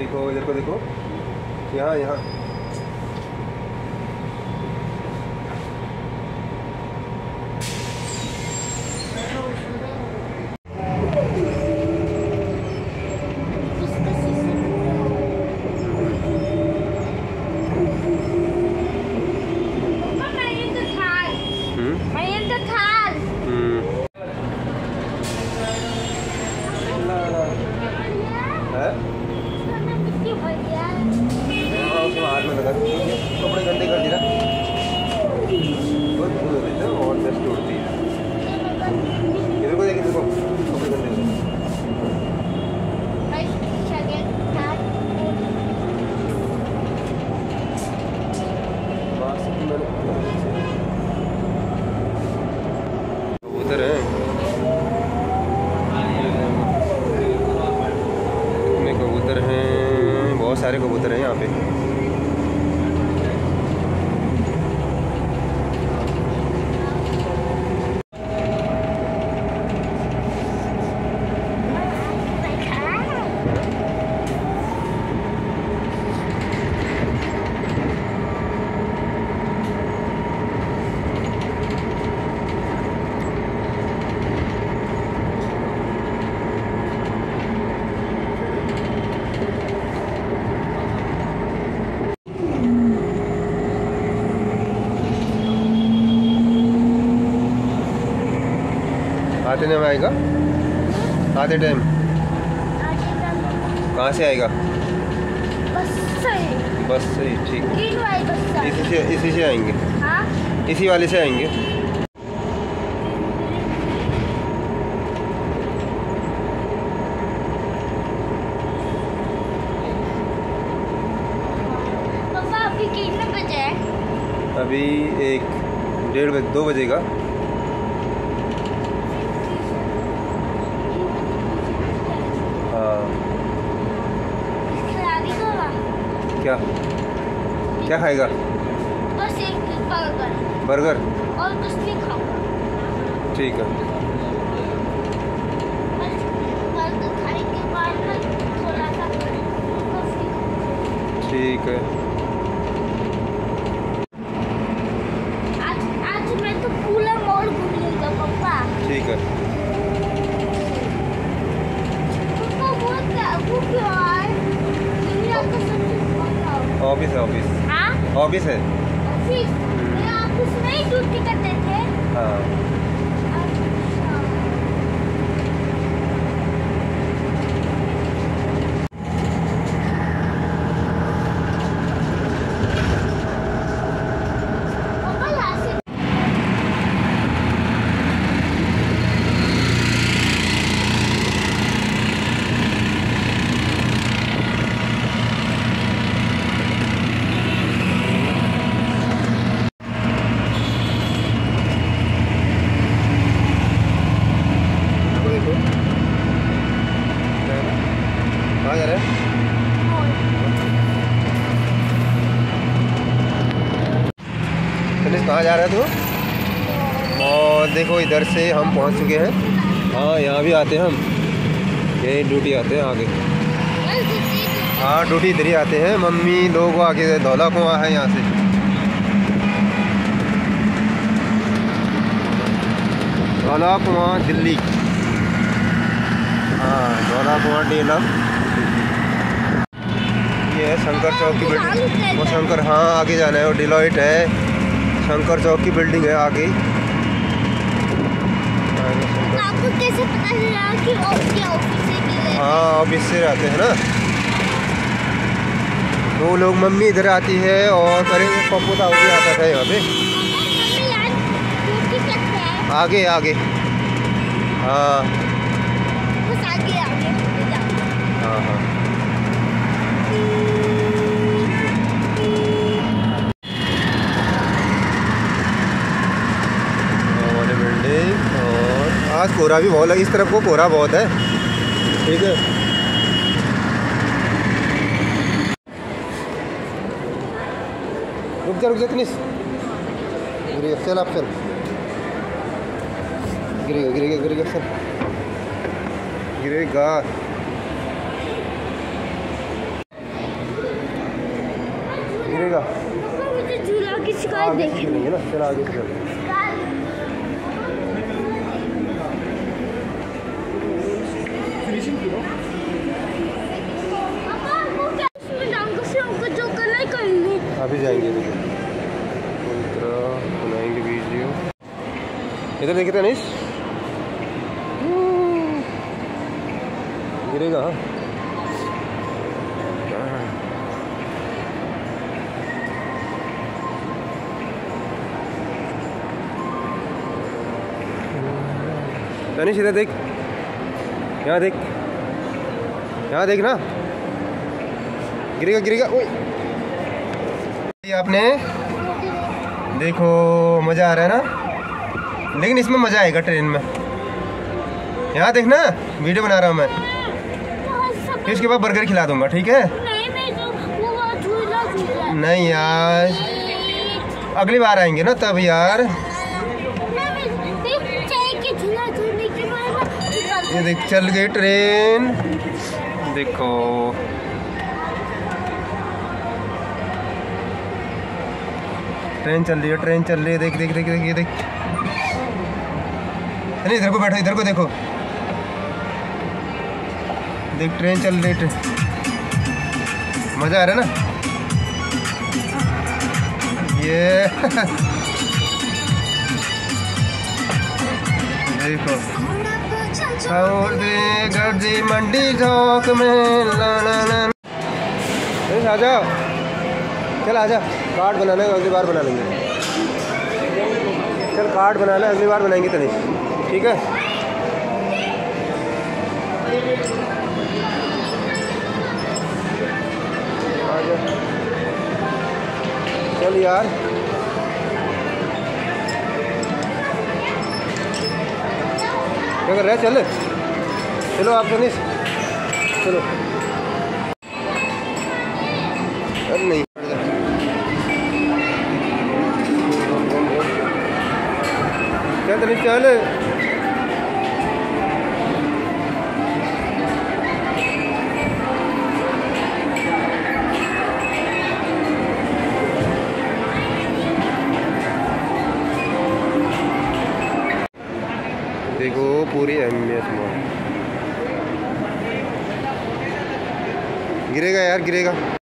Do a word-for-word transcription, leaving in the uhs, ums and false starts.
देखो इधर को देखो, यहाँ यहाँ कपड़े गंदे कर दिया बहुत धूल होती है और डस्ट उड़ती है। इधर को देखिए, देखो कपड़े गंदे कबूतर है, इतने कबूतर हैं, बहुत सारे कबूतर हैं यहाँ पे। आते टाइम आएगा, आते टाइम कहाँ से आएगा? बस से। बस से, ठीक है, इसी से इसी से आएंगे। हाँ? इसी वाले से आएंगे। पापा अभी कितने बजे है? अभी एक डेढ़ बजे, दो बजेगा। क्या क्या खाएगा? बस एक बर्गर। बर्गर और कुछ नहीं खाऊंगा। ठीक है। बर्गर खाने के बाद में थोड़ा सा ठीक है। आज आज मैं तो पूरा मॉल घूम लूंगा पापा। ठीक है। पापा वो क्या वो क्यों आए? ऑफिस है, ऑफिस। हाँ? ऑफिस है। ऑफिस? ये ऑफिस में ही ड्यूटी करते थे? हाँ। अच्छा। पापा यहाँ से कहाँ जा रहे हैं? तनिष कहाँ जा रहा है तू? और देखो इधर से हम पहुँच चुके हैं। हाँ यहाँ भी आते हैं हम, यही ड्यूटी आते हैं आगे। हाँ ड्यूटी इधर ही आते हैं, मम्मी लोग आगे धौला कुआं है यहाँ से। धौला कुआं दिल्ली। हाँ धौला कुआं डेला। ये है शंकर चौक की बिल्डिंग। वो शंकर, हाँ आगे जाना है। वो डिलॉइट है, शंकर चौक की बिल्डिंग है आगे। आपको कैसे पता चला कि ऑफिस से मिले? हाँ ऑफिस से रहते हैं ना, तो वो लोग, मम्मी इधर आती है और करेंगे पप्पू था वो भी आता था यहाँ पे। आगे आगे हाँ बस आगे आगे हाँ हाँ। और बिल्डिंग, और आज कोहरा भी बहुत है, इस तरफ को कोहरा बहुत है। ठीक है। रुक जा रुक जा तनिष, गिरेगा, चल आप चल, गिरेगा गिरेगा गिरेगा चल, गिरेगा। गिरेगा। मुझे झूला की शिकायत देखी नहीं है ना, चल आगे चल। जो करना है कर ले। अभी जाएंगे बनाएंगे वीडियो। इधर देखिए तनिष, गिरेगा। तनिष इधर देख, यहाँ देख, यहाँ देख ना, गिरेगा गिरेगा। ओए आपने देखो, मज़ा आ रहा है ना, लेकिन इसमें मज़ा आएगा ट्रेन में। यहाँ देखना, वीडियो बना रहा हूँ मैं, फिर उसके बाद बर्गर खिला दूंगा, ठीक है? नहीं मैं तो वो झूला झूला नहीं यार, अगली बार आएंगे ना तब यार। ये देख चल गई ट्रेन, देखो ट्रेन चल रही है, ट्रेन चल रही है। देख देख देख देख ये देख। नहीं इधर को बैठो, इधर को देखो, देख ट्रेन चल रही है। मज़ा आ रहा है ना ये देखो। और दे गर्दी मंडी चौक में ला ला ला। आजा, चल आजा, कार्ड बनाना है, अगली बार बना लेंगे। चल कार्ड बनाना है, अगली बार बनाएंगे तनिष, ठीक है? आजा चल यार, क्या कर रहा है? चल चलो आप तनिष, चलो। अरे नहीं चल तनिष चल। देखो पूरी एम्बियंस मॉल। गिरेगा यार, गिरेगा।